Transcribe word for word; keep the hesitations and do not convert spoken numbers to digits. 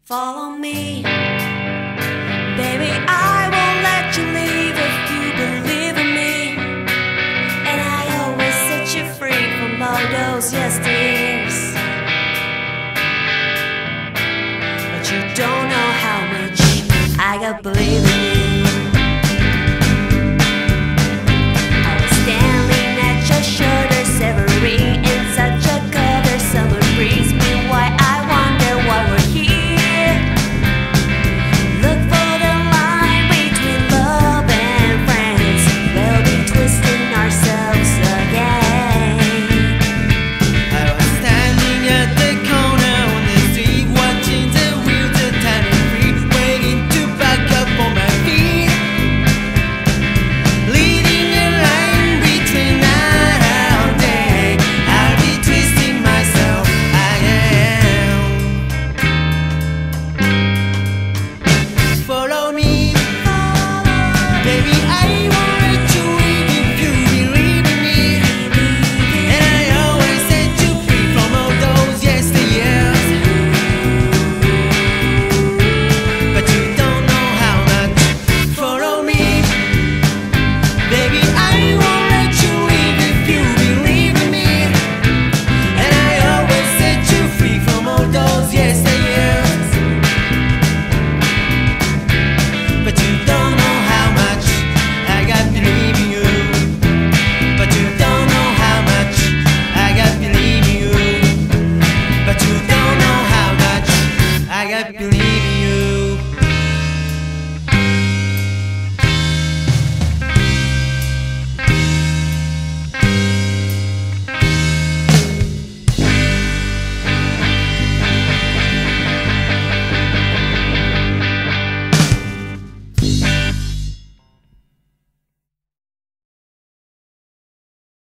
Follow me, baby, I won't let you leave if you believe in me. And I always set you free from all those yesteryears. But you don't know how much I got believing in you.